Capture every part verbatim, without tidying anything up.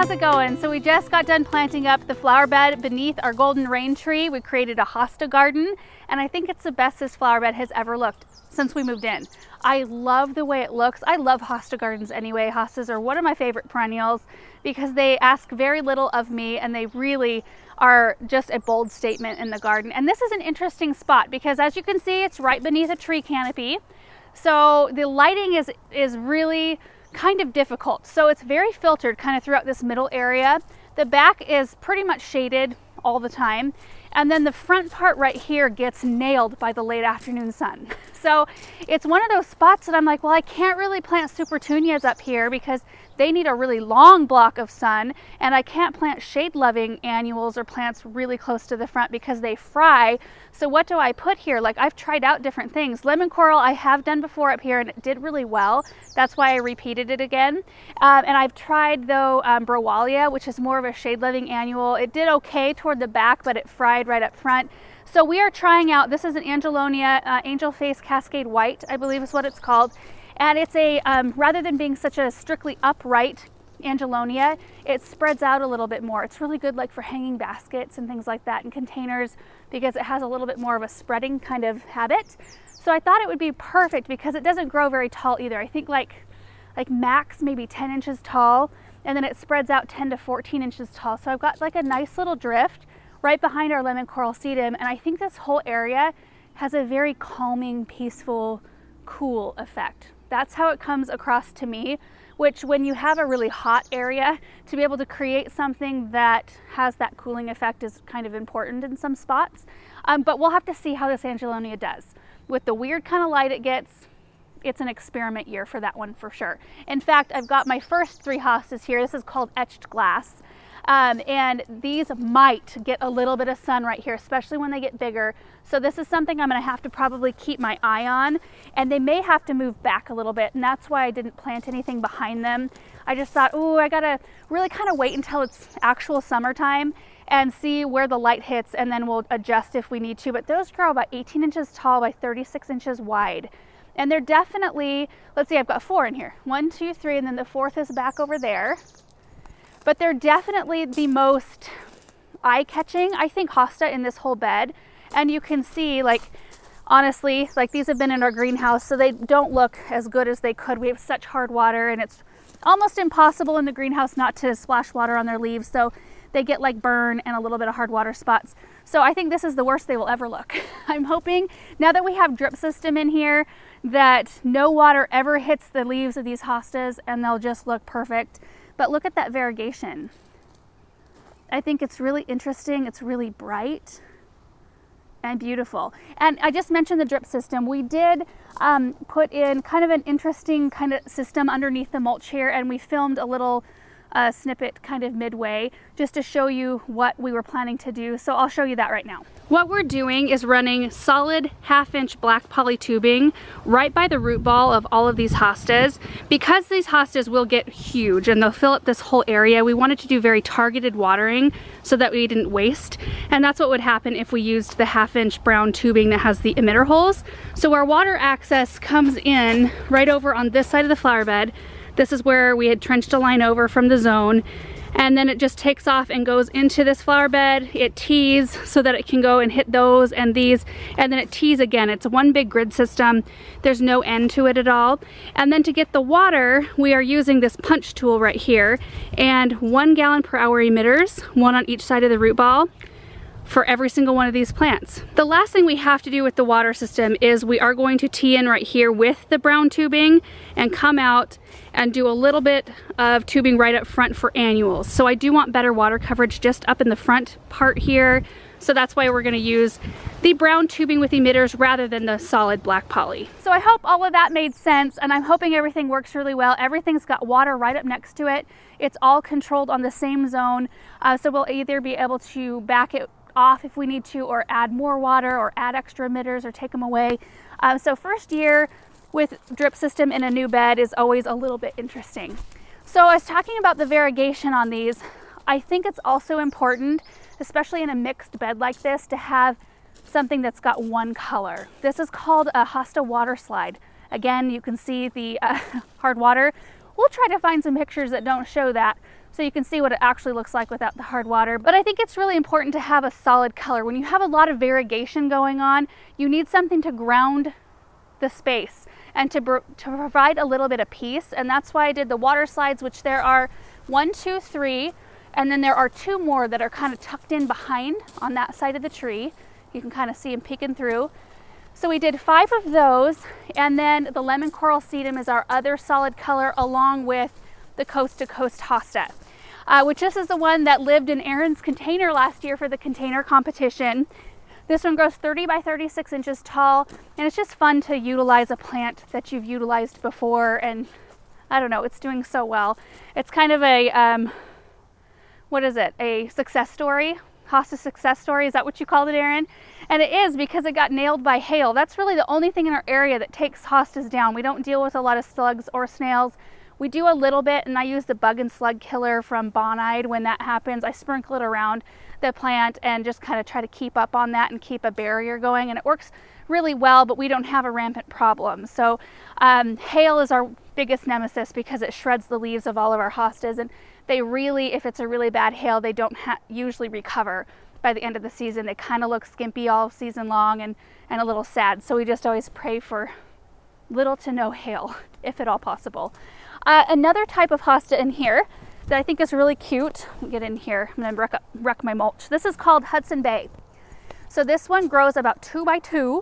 how's it going? So we just got done planting up the flower bed beneath our golden rain tree. We created a hosta garden, and I think it's the best this flower bed has ever looked since we moved in. I love the way it looks. I love hosta gardens anyway. Hostas are one of my favorite perennials because they ask very little of me, and they really are just a bold statement in the garden. And this is an interesting spot because, as you can see, it's right beneath a tree canopy. So the lighting is, is really kind of difficult. So it's very filtered kind of throughout this middle area. The back is pretty much shaded all the time. And then the front part right here gets nailed by the late afternoon sun. So it's one of those spots that I'm like, well, I can't really plant Supertunias up here because they need a really long block of sun, and I can't plant shade-loving annuals or plants really close to the front because they fry. So what do I put here? Like, I've tried out different things. Lemon coral I have done before up here and it did really well. That's why I repeated it again. Um, and I've tried though um, Browalia, which is more of a shade-loving annual. It did okay toward the back, but it fried right up front. So we are trying out, this is an Angelonia uh, Angel Face Cascade White, I believe is what it's called. And it's a, um, rather than being such a strictly upright Angelonia, it spreads out a little bit more. It's really good like for hanging baskets and things like that in containers because it has a little bit more of a spreading kind of habit. So I thought it would be perfect because it doesn't grow very tall either. I think like, like max maybe ten inches tall, and then it spreads out ten to fourteen inches tall. So I've got like a nice little drift right behind our lemon coral sedum, and I think this whole area has a very calming, peaceful, cool effect. That's how it comes across to me, which when you have a really hot area, to be able to create something that has that cooling effect is kind of important in some spots. Um, but we'll have to see how this Angelonia does. With the weird kind of light it gets, it's an experiment year for that one for sure. In fact, I've got my first three hostas here. This is called Etched Glass. Um, and these might get a little bit of sun right here, especially when they get bigger. So this is something I'm going to have to probably keep my eye on, and they may have to move back a little bit, and that's why I didn't plant anything behind them. I just thought, oh, I gotta really kind of wait until it's actual summertime and see where the light hits, and then we'll adjust if we need to. But those grow about eighteen inches tall by thirty-six inches wide. And they're definitely, let's see, I've got four in here. One, two, three, and then the fourth is back over there. But they're definitely the most eye-catching, I think, hosta in this whole bed. And you can see, like, honestly, like these have been in our greenhouse, so they don't look as good as they could. We have such hard water, and it's almost impossible in the greenhouse not to splash water on their leaves. So they get like burn and a little bit of hard water spots. So I think this is the worst they will ever look. I'm hoping, now that we have drip system in here, that no water ever hits the leaves of these hostas and they'll just look perfect. But look at that variegation. I think it's really interesting. It's really bright and beautiful. And I just mentioned the drip system. We did um, put in kind of an interesting kind of system underneath the mulch here, and we filmed a little uh, snippet kind of midway just to show you what we were planning to do. So I'll show you that right now. What we're doing is running solid half inch black poly tubing right by the root ball of all of these hostas. Because these hostas will get huge and they'll fill up this whole area, we wanted to do very targeted watering so that we didn't waste. And that's what would happen if we used the half inch brown tubing that has the emitter holes. So our water access comes in right over on this side of the flower bed. This is where we had trenched a line over from the zone. And then it just takes off and goes into this flower bed. It tees so that it can go and hit those and these, and then it tees again. It's one big grid system. There's no end to it at all. And then to get the water, we are using this punch tool right here, and one gallon per hour emitters, one on each side of the root ball, for every single one of these plants. The last thing we have to do with the water system is we are going to tee in right here with the brown tubing and come out and do a little bit of tubing right up front for annuals. So I do want better water coverage just up in the front part here. So that's why we're gonna use the brown tubing with emitters rather than the solid black poly. So I hope all of that made sense, and I'm hoping everything works really well. Everything's got water right up next to it. It's all controlled on the same zone. Uh, so we'll either be able to back it off if we need to, or add more water, or add extra emitters, or take them away. Uh, so first year with drip system in a new bed is always a little bit interesting. So I was talking about the variegation on these. I think it's also important, especially in a mixed bed like this, to have something that's got one color. This is called a hosta water slide. Again, you can see the uh, hard water. We'll try to find some pictures that don't show that so you can see what it actually looks like without the hard water. But I think it's really important to have a solid color. When you have a lot of variegation going on, you need something to ground the space and to, to provide a little bit of peace. And that's why I did the water slides, which there are one, two, three, and then there are two more that are kind of tucked in behind on that side of the tree. You can kind of see them peeking through. So we did five of those, and then the lemon coral sedum is our other solid color, along with the coast to coast hosta, uh, which this is the one that lived in Erin's container last year for the container competition. This one grows thirty by thirty-six inches tall, and it's just fun to utilize a plant that you've utilized before, and I don't know, it's doing so well. It's kind of a, um, what is it, a success story? Hosta success story, is that what you called it, Erin? And it is, because it got nailed by hail. That's really the only thing in our area that takes hostas down. We don't deal with a lot of slugs or snails. We do a little bit, and I use the bug and slug killer from Bonide when that happens. I sprinkle it around the plant and just kind of try to keep up on that and keep a barrier going, and it works really well, but we don't have a rampant problem. So um, hail is our biggest nemesis because it shreds the leaves of all of our hostas, and they really, if it's a really bad hail, they don't ha usually recover by the end of the season. They kind of look skimpy all season long and, and a little sad. So we just always pray for little to no hail, if at all possible. Uh, another type of hosta in here that I think is really cute, I'll get in here, I'm gonna wreck, up, wreck my mulch. This is called Hudson Bay. So this one grows about two by two.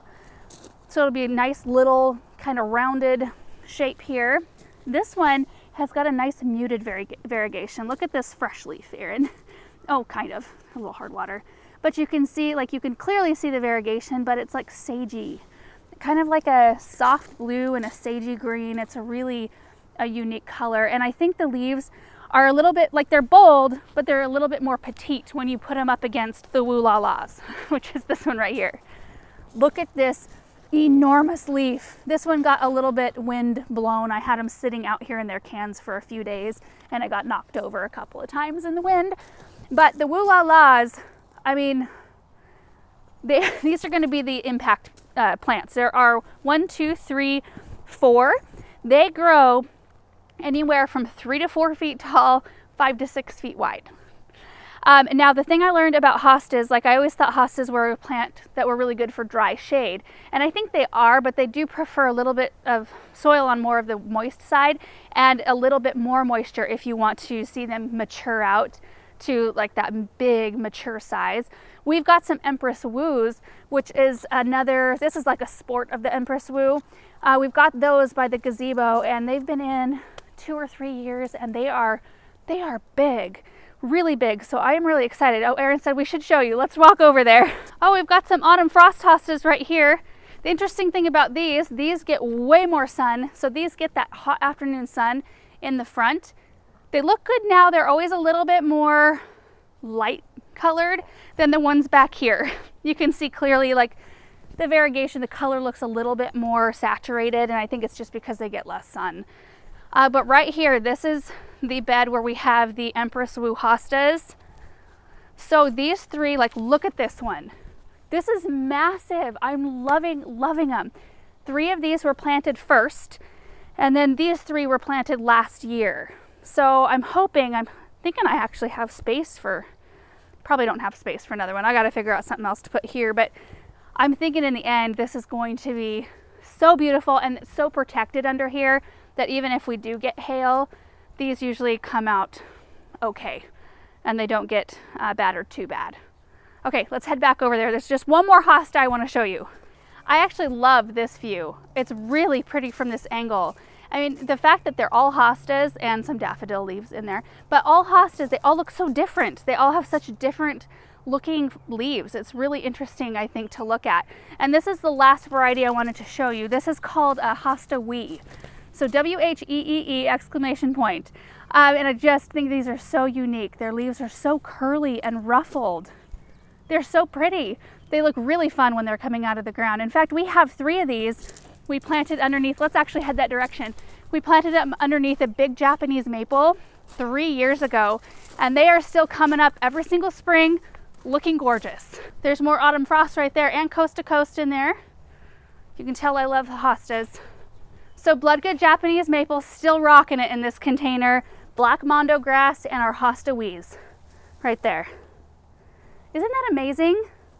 So it'll be a nice little kind of rounded shape here. This one has got a nice muted varie variegation. Look at this fresh leaf, Erin. Oh, kind of, a little hard water. But you can see, like you can clearly see the variegation, but it's like sagey. Kind of like a soft blue and a sagey green. It's a really a unique color. And I think the leaves are a little bit, like they're bold, but they're a little bit more petite when you put them up against the Woo-La-Las, which is this one right here. Look at this enormous leaf. This one got a little bit wind blown. I had them sitting out here in their cans for a few days, and I got knocked over a couple of times in the wind. But the Woo-La-Las, I mean, they, these are going to be the impact uh, plants. There are one, two, three, four. They grow anywhere from three to four feet tall, five to six feet wide. Um, now, the thing I learned about hostas, like I always thought hostas were a plant that were really good for dry shade. And I think they are, but they do prefer a little bit of soil on more of the moist side and a little bit more moisture if you want to see them mature out to like that big mature size. We've got some Empress Woos, which is another, this is like a sport of the Empress Woo. Uh, we've got those by the gazebo, and they've been in two or three years, and they are, they are big. Really big, so I am really excited. Oh, Erin said we should show you. Let's walk over there. Oh, we've got some autumn frost hostas right here. The interesting thing about these, these get way more sun. So these get that hot afternoon sun in the front. They look good now. They're always a little bit more light colored than the ones back here. You can see clearly like the variegation, the color looks a little bit more saturated, and I think it's just because they get less sun. Uh, but right here, this is the bed where we have the Empress Woo hostas. So these three, like, look at this one. This is massive. I'm loving, loving them. Three of these were planted first, and then these three were planted last year. So I'm hoping, I'm thinking I actually have space for, probably don't have space for another one. I got to figure out something else to put here, but I'm thinking in the end, this is going to be so beautiful and so protected under here that even if we do get hail, these usually come out okay, and they don't get uh, battered too bad. Okay, let's head back over there. There's just one more hosta I want to show you. I actually love this view. It's really pretty from this angle. I mean, the fact that they're all hostas and some daffodil leaves in there, but all hostas, they all look so different. They all have such different looking leaves. It's really interesting, I think, to look at. And this is the last variety I wanted to show you. This is called a Hosta Wee. So W H E E E exclamation point. Um, and I just think these are so unique. Their leaves are so curly and ruffled. They're so pretty. They look really fun when they're coming out of the ground. In fact, we have three of these we planted underneath. Let's actually head that direction. We planted them underneath a big Japanese maple three years ago, and they are still coming up every single spring looking gorgeous. There's more autumn frost right there and coast to coast in there. You can tell I love the hostas. So Bloodgood Japanese maple, still rocking it in this container. Black Mondo grass and our hosta wees right there. Isn't that amazing?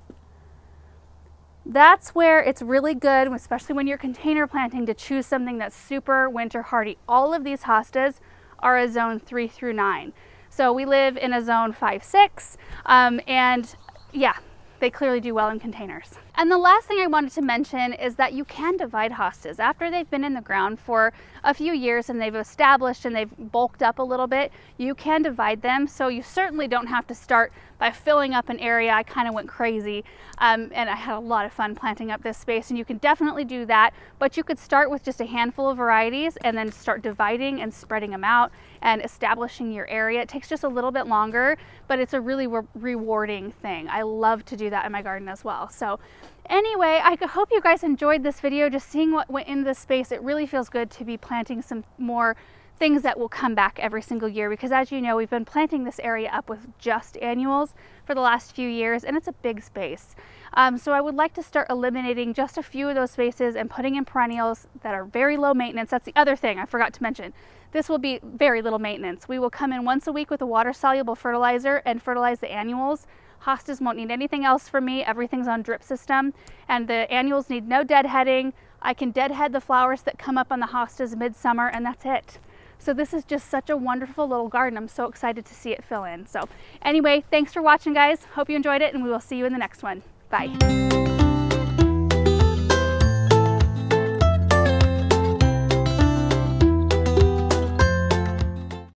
That's where it's really good, especially when you're container planting, to choose something that's super winter hardy. All of these hostas are a zone three through nine. So we live in a zone five, six, um, and yeah, they clearly do well in containers. And the last thing I wanted to mention is that you can divide hostas. After they've been in the ground for a few years and they've established and they've bulked up a little bit, you can divide them. So you certainly don't have to start by filling up an area. I kind of went crazy um, and I had a lot of fun planting up this space, and you can definitely do that. But you could start with just a handful of varieties and then start dividing and spreading them out and establishing your area. It takes just a little bit longer, but it's a really re rewarding thing. I love to do that in my garden as well. So anyway, I hope you guys enjoyed this video, just seeing what went into this space. It really feels good to be planting some more things that will come back every single year, because as you know, we've been planting this area up with just annuals for the last few years, and it's a big space. Um, so I would like to start eliminating just a few of those spaces and putting in perennials that are very low maintenance. That's the other thing I forgot to mention. This will be very little maintenance. We will come in once a week with a water-soluble fertilizer and fertilize the annuals. Hostas won't need anything else from me. Everything's on drip system, and the annuals need no deadheading. I can deadhead the flowers that come up on the hostas midsummer, and that's it. So this is just such a wonderful little garden. I'm so excited to see it fill in. So anyway, thanks for watching, guys. Hope you enjoyed it, and we will see you in the next one. Bye.